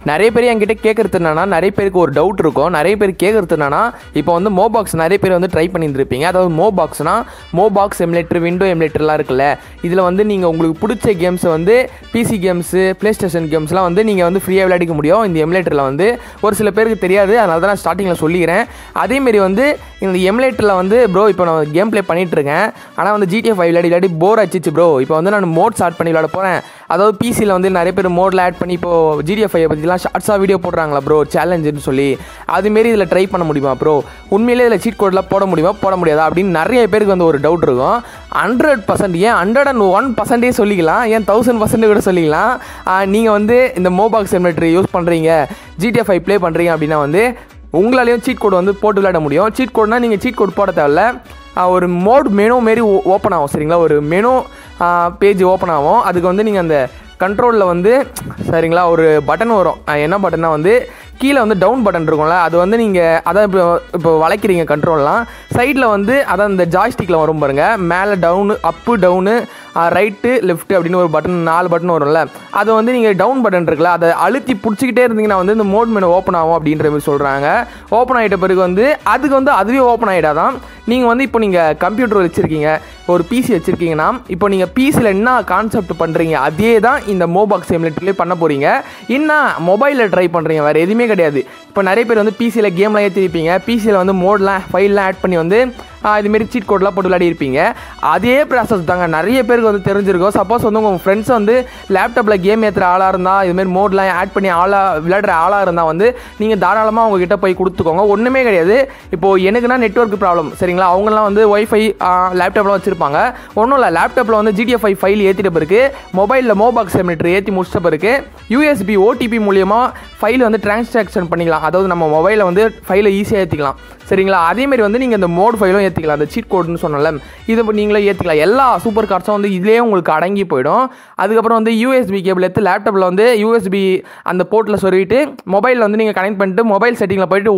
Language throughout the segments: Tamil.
நிறைய பேர் என்கிட்ட கேட்குறது என்னன்னா, நிறைய பேருக்கு ஒரு டவுட் இருக்கும். நிறைய பேர் கேட்குறது என்னன்னா, இப்போ வந்து மோபாக்ஸ் நிறைய பேர் வந்து ட்ரை பண்ணியிருந்திருப்பீங்க. அதாவது மோபாக்ஸ்னா மோபாக்ஸ் எமுலேட்டர், விண்டோ எமுலேட்டர்லாம் இருக்குல்ல, இதில் வந்து நீங்கள் உங்களுக்கு பிடிச்ச கேம்ஸை வந்து பிசி கேம்ஸு, ப்ளே ஸ்டேஷன் கேம்ஸ்லாம் வந்து நீங்கள் வந்து ஃப்ரீயாக விளையாடிக்க முடியும் இந்த எமுலேட்டரில். வந்து ஒரு சில பேருக்கு தெரியாது, அதனால தான் நான் ஸ்டார்டிங்கில் சொல்லிக்கிறேன். அதேமாரி வந்து இந்த எமுலேட்டரில் வந்து ப்ரோ இப்போ நான் கேம் ப்ளே பண்ணிகிட்ருக்கேன், ஆனால் வந்து GTA 5 விளையாடி போர் ஆச்சு ப்ரோ. இப்போ வந்து நான் மோட் ஸ்டார்ட் பண்ணி விளையாட போகிறேன். அதாவது பிசியில் வந்து நிறைய பேர் மோடில் ஆட் பண்ணி இப்போது GTA 5 பற்றிலாம் ஷார்ட்ஸாக வீடியோ போடுறாங்களா ப்ரோ, சேலஞ்சுன்னு சொல்லி. அதுமாரி இதில் ட்ரை பண்ண முடியுமா ப்ரோ, உண்மையிலே இதில் சீட் கோட்லாம் போட முடியுமா போட முடியாதா அப்படின்னு நிறைய பேருக்கு வந்து ஒரு டவுட் இருக்கும். 100%, ஏன் 101% சொல்லிக்கலாம், ஏன் 1000% கூட சொல்லிக்கலாம். நீங்கள் வந்து இந்த மோபாக்ஸ் எமுலேட்டர் யூஸ் பண்ணுறீங்க, GTA 5 ப்ளே பண்ணுறீங்க அப்படின்னா வந்து உங்களாலேயும் சீட் கோட் வந்து போட்டு விளையாட முடியும். சீட் கோட்னால் நீங்கள் சீட் கோட் போட தேவையில்ல, ஒரு மோட் மெனு மாரி ஓப்பன் ஆகும். சரிங்களா, ஒரு மெனு பேஜ் ஓப்பன் ஆகும். அதுக்கு வந்து நீங்கள் அந்த கண்ட்ரோலில் வந்து சரிங்களா ஒரு பட்டன் வரும். என்ன பட்டன்னா வந்து கீழே வந்து டவுன் பட்டன் இருக்கும்ல, அது வந்து நீங்கள் அதான் இப்போ வளைக்கிறீங்க கண்ட்ரோல்லாம், சைடில் வந்து அதான் இந்த ஜாய்ஸ்டிக்கில் வரும் பாருங்கள், மேலே down, up down, right left அப்படின்னு ஒரு பட்டன், 4 பட்டன் வரும்ல, அதை வந்து நீங்கள் டவுன் பட்டன் இருக்குல்ல, அதை அழுத்தி பிடிச்சிக்கிட்டே இருந்தீங்கன்னா வந்து இந்த மோட் மெனு ஓப்பன் ஆகும் அப்படின்ற மாதிரி சொல்கிறாங்க. ஓப்பன் ஆகிட்ட பிறகு வந்து அதுக்கு வந்து அதுவே ஓப்பன் ஆகிடாதான். நீங்கள் வந்து இப்போ நீங்கள் கம்ப்யூட்டர் வச்சுருக்கீங்க, ஒரு பிசி வச்சுருக்கீங்கன்னா, இப்போ நீங்கள் பிசியில் என்ன கான்செப்ட் பண்ணுறீங்க அதே தான் இந்த மோபாக்ஸ் எமுலேட்டர்லேயே பண்ண போகிறீங்க. என்ன மொபைலில் ட்ரை பண்ணுறீங்க, வேறு எதுவுமே கிடையாது. இப்போ நிறைய பேர் வந்து பிசியில் கேம்லாம் ஏற்றிருப்பீங்க, பிசியில் வந்து மோட்லாம் ஃபைல்லாம் ஆட் பண்ணி வந்து இதுமாரி சீட் கோட்லாம் போட்டு விளையாடி இருப்பீங்க. அதே ப்ராசஸ் தாங்க நிறைய பேருக்கு வந்து தெரிஞ்சிருக்கும். சப்போஸ் வந்து உங்கள் ஃப்ரெண்ட்ஸ் வந்து லேப்டாப்பில் கேம் ஏற்றுற ஆளாக இருந்தால், இதுமாரி மோட்லாம் ஆட் பண்ணி விளையாடுற ஆளாக இருந்தால் வந்து நீங்கள் தாராளமாக அவங்ககிட்ட போய் கொடுத்துக்கோங்க. ஒன்றுமே கிடையாது. இப்போது எனக்குன்னா நெட்வொர்க் ப்ராப்ளம் சரிங்களா, அவங்களாம் வந்து ஒய்ஃபை லேப்டாப்லாம் வச்சுருப்பாங்க. ஒன்றும் இல்லை, லேப்டாப்பில் வந்து GTA 5 ஃபைல் ஏற்றிட்ட பிறகு மொபைலில் மோபாக்ஸ் எமுலேட்டர் ஏற்றி முடிச்சிட்ட பிறகு USB OTP மூலியமாக ஃபைல் வந்து டிரான்சாக்ஷன் பண்ணிக்கலாம். அதாவது நம்ம மொபைலில் வந்து ஃபைலை ஈஸியாக ஏற்றிக்கலாம். சரிங்களா, அதேமாரி வந்து நீங்கள் இந்த மோட் ஃபைலும் ஏற்றிக்கலாம். அந்த சீட் கோட்னு சொன்னால இதை நீங்களே ஏற்றிக்கலாம். எல்லா சூப்பர் கார்ட்ஸும் வந்து இதிலே உங்களுக்கு அடங்கி போயிடும். அதுக்கப்புறம் வந்து USB கேபிள் எடுத்து லேப்டாப்பில் வந்து USB அந்த போர்ட்டில் சொருவிட்டு மொபைலில் வந்து நீங்கள் கனெக்ட் பண்ணிட்டு மொபைல் செட்டிங்கில் போயிட்டு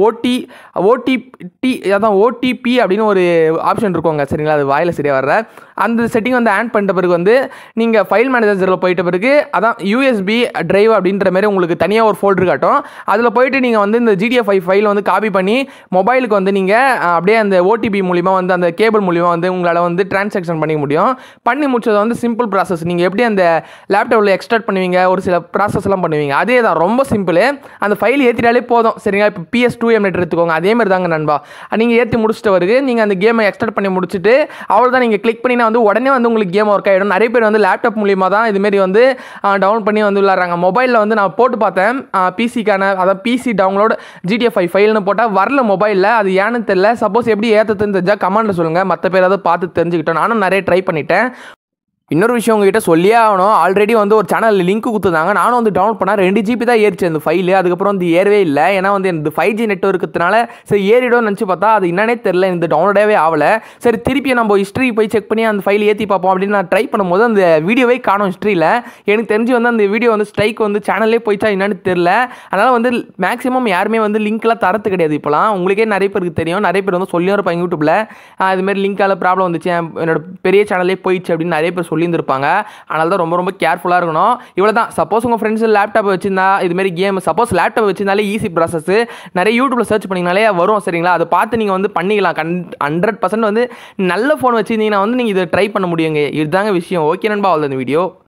OTP அப்படின்னு ஒரு ஆப்ஷன் இருக்குங்க. சரிங்களா, அது வாயில் சரியாக வர்ற அந்த செட்டிங் வந்து ஆன் பண்ணிட்ட பிறகு வந்து நீங்கள் ஃபைல் மேனேஜரில் போயிட்ட பிறகு அதான் USB டிரைவ் அப்படின்ற மாதிரி உங்களுக்கு தனியாக ஒரு ஃபோல்டர் காட்டும். அதில் போயிட்டு நீங்கள் வந்து இந்த GTA 5 ஃபைல் வந்து காப்பி பண்ணி மொபைலுக்கு வந்து நீங்கள் அப்படியே அந்த OTP மூலிமா வந்து அந்த கேபிள் மூலிமா வந்து உங்களால் வந்து டிரான்சாக்ஷன் பண்ணிக்க முடியும். பண்ணி முடிச்சது வந்து சிம்பிள் ப்ராசஸ். நீங்கள் எப்படி அந்த லேப்டாப்பில் எக்ஸ்ட்ராக்ட் பண்ணுவீங்க, ஒரு சில ப்ராசஸ்லாம் பண்ணுவீங்க, அதே தான், ரொம்ப சிம்பிள். அந்த ஃபைல் ஏற்றிட்டாலே போதும். சரிங்களா, இப்போ PS2 எமுலேட்டர் எடுத்துக்கோங்க, அதேமாதிரி தாங்க நண்பா. நீங்கள் ஏற்றி முடிச்சிட்ட பிறகு நீங்கள் அந்த கேமை எக்ஸ்ட்ராக்ட் பண்ணி முடிச்சுட்டு அவ்வளோ தான், நீங்கள் கிளிக் பண்ணினா வந்து உடனே வந்து உங்களுக்கு கேம் ஒர்க் ஆகிடும். நிறைய பேர் வந்து லேப்டாப் மூலிமா தான் இதுமாரி வந்து டவுன் பண்ணி வந்து விளாட்றாங்க. மொபைலில் வந்து நான் போட்டு பார்த்தேன், பிசிக்கான அதாவது பிசி டவுன்லோட் GTA 5 ஃபைல்னு போட்டால் வரல மொபைலில். அது ஏன்னு தெரியல. சப்போஸ் எப்படி ஏற்றுதுன்னு தெரிஞ்சால் கமெண்ட்டில் சொல்லுங்கள், மற்ற பேர் அதை பார்த்து தெரிஞ்சுக்கிட்டோம். நானும் நிறைய ட்ரை பண்ணிட்டேன். இன்னொரு விஷயம் உங்ககிட்ட சொல்லியே ஆகணும். ஆல்ரெடி வந்து ஒரு சேனலில் லிங்க் கொடுத்துருந்தாங்க, நானும் வந்து டவுன்லோட் பண்ணால் 2 GB தான் ஏறிச்சு அந்த ஃபைலு. அதுக்கப்புறம் வந்து ஏறவே இல்லை. ஏன்னா வந்து எனக்கு 5G நெட்வொர்க்குனால சரி ஏறிடும் நினச்சி பார்த்தா அது என்னன்னே தெரில, எனக்கு டவுன்லோடவே ஆகலை. சரி திருப்பி நம்ம ஹிஸ்ட்ரி போய் செக் பண்ணி அந்த ஃபைல் ஏற்றி பார்ப்போம் அப்படின்னு நான் ட்ரை பண்ணும்போது அந்த வீடியோவே காணும் ஹிஸ்ட்ரியில். எனக்கு தெரிஞ்சு வந்து அந்த வீடியோ வந்து ஸ்ட்ரைக் வந்து சேனல்லே போயிச்சா என்னன்னு தெரில. அதனால் வந்து மேக்ஸிமம் யாருமே வந்து லிங்க்லாம் தரது கிடையாது இப்போலாம். உங்களுக்கே நிறைய பேருக்கு தெரியும், நிறைய பேர் வந்து சொல்லியும் இருப்பாங்க யூடியூப்பில், இதுமாரி லிங்க்கால் ப்ராப்ளம் வந்துச்சு, என்னோட பெரிய சேனல்லே போயிடுச்சு அப்படின்னு நிறைய பேர் சொல்லியிருந்திருப்பாங்க. அதனால தான் ரொம்ப கேர்ஃபுல்லாக இருக்கணும். இவ்வளோ தான். சப்போஸ் உங்கள் ஃப்ரெண்ட்ஸ் லேப்டாப் வச்சிருந்தா இதுமாரி கேம், சப்போஸ் லேப்டாப் வச்சிருந்தாலே ஈஸி ப்ராசஸ், நிறைய யூடியூப்பில் சர்ச் பண்ணிங்கனாலே வரும். சரிங்களா, அதை பார்த்து நீங்கள் வந்து பண்ணிக்கலாம். 100% வந்து நல்ல ஃபோன் வச்சுருந்தீங்கன்னா வந்து நீங்கள் இதை ட்ரை பண்ண முடியுங்க. இதுதாங்க விஷயம். ஓகே நண்பா, அவ்வளோ இந்த வீடியோ.